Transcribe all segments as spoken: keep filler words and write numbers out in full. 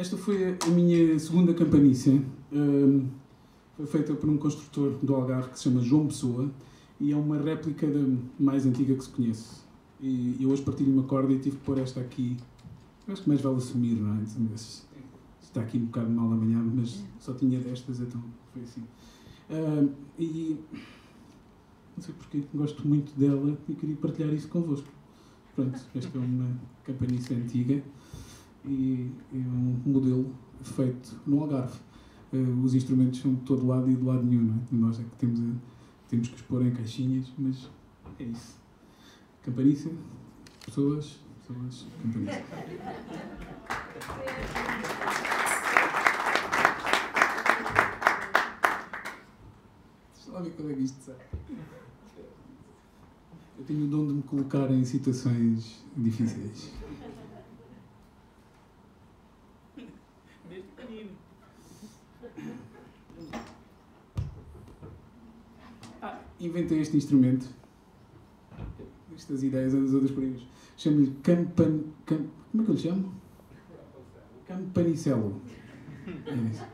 Esta foi a minha segunda campaniça. Um, foi feita por um construtor do Algarve que se chama João Pessoa e é uma réplica da mais antiga que se conhece. E eu hoje partilho uma corda e tive que pôr esta aqui. Eu acho que mais vale assumir, não é? Está aqui um bocado mal amanhã, mas só tinha destas, então foi assim. Um, e não sei porquê, gosto muito dela e queria partilhar isso convosco. Pronto, esta é uma campaniça antiga e é um modelo feito no Algarve. Uh, os instrumentos são de todo lado e de lado nenhum, não é? Nós é que temos, a, temos que os pôr em caixinhas, mas é isso. Campaniça, pessoas, pessoas, campaniça. Deixa lá ver qual é que isto sai. Eu tenho o dom de me colocar em situações difíceis. Desde pequenino. Ah, inventei este instrumento. Estas ideias andam todas por aí. Chamo-lhe campan... Cam... Como é que eu lhe chamo? Campanicelo. É isso.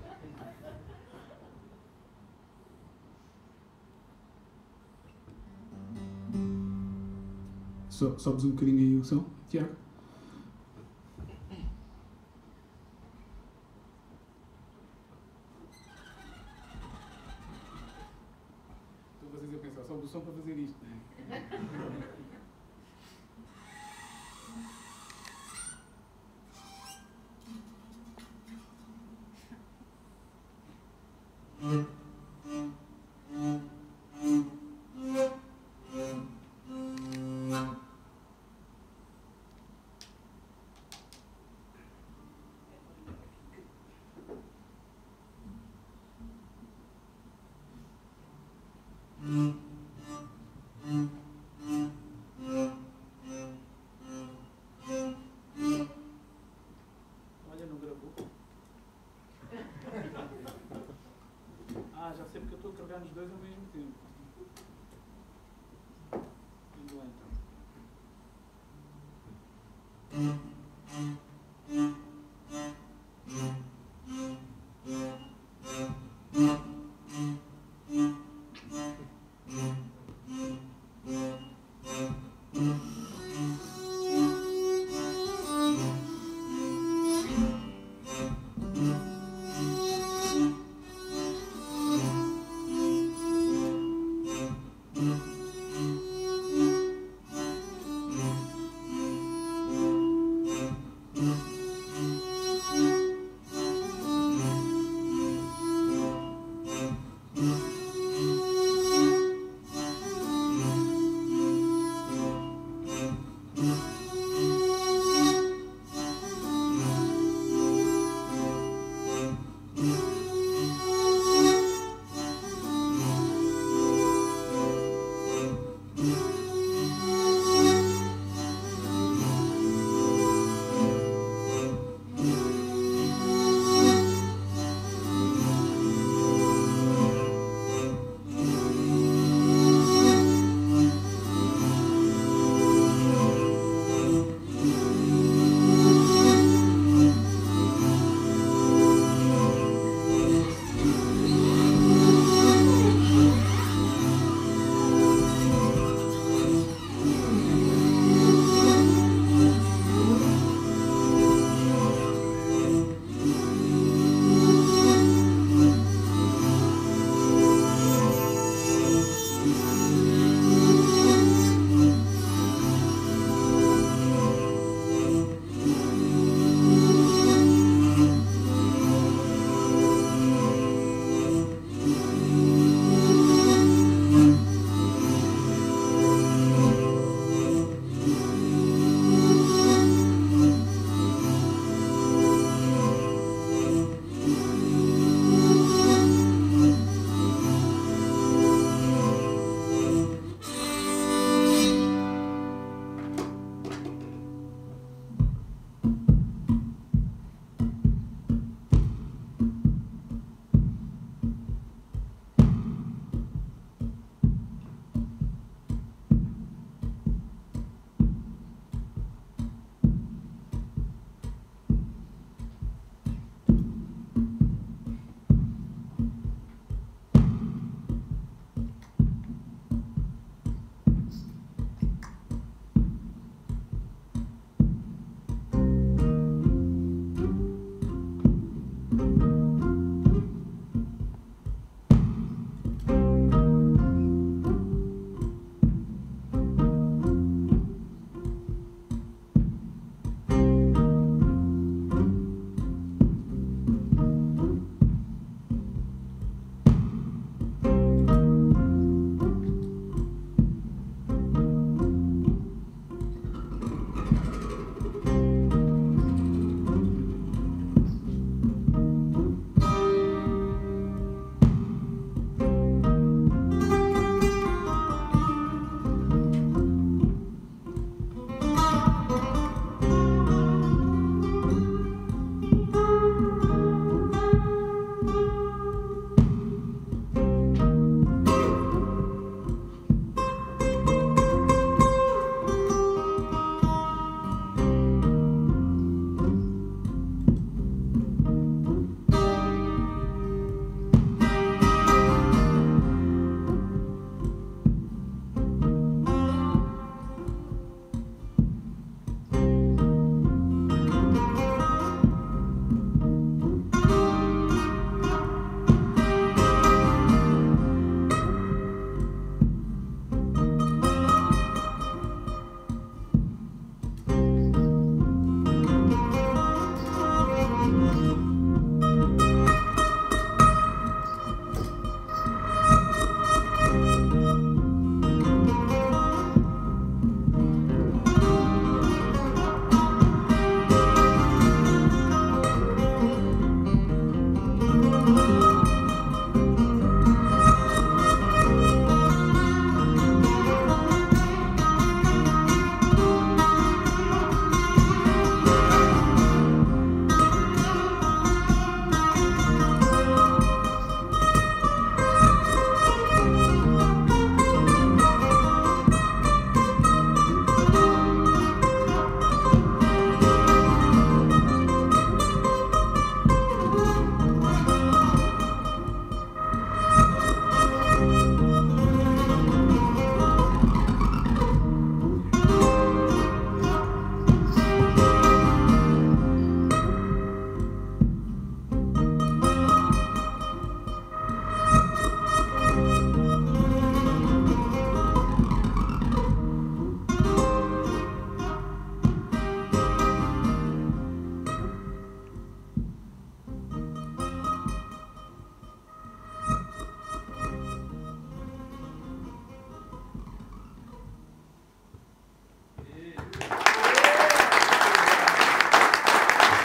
So, sobes um bocadinho aí o som, Tiago? Estão vocês a pensar, sobe o som para fazer isto. Olha, não gravou. Ah, já sei porque eu estou a carregar nos dois ao mesmo